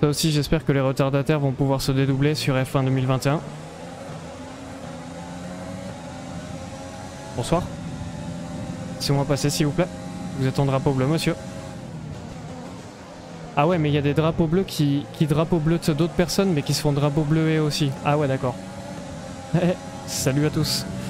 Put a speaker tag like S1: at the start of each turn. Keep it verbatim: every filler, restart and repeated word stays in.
S1: Ça aussi, j'espère que les retardataires vont pouvoir se dédoubler sur F un deux mille vingt et un. Bonsoir. Laissez-moi passer s'il vous plaît. Vous êtes en drapeau bleu, monsieur. Ah ouais, mais il y a des drapeaux bleus qui, qui drapeaux bleus d'autres personnes, mais qui se font drapeau bleu et aussi. Ah ouais, d'accord. Salut à tous.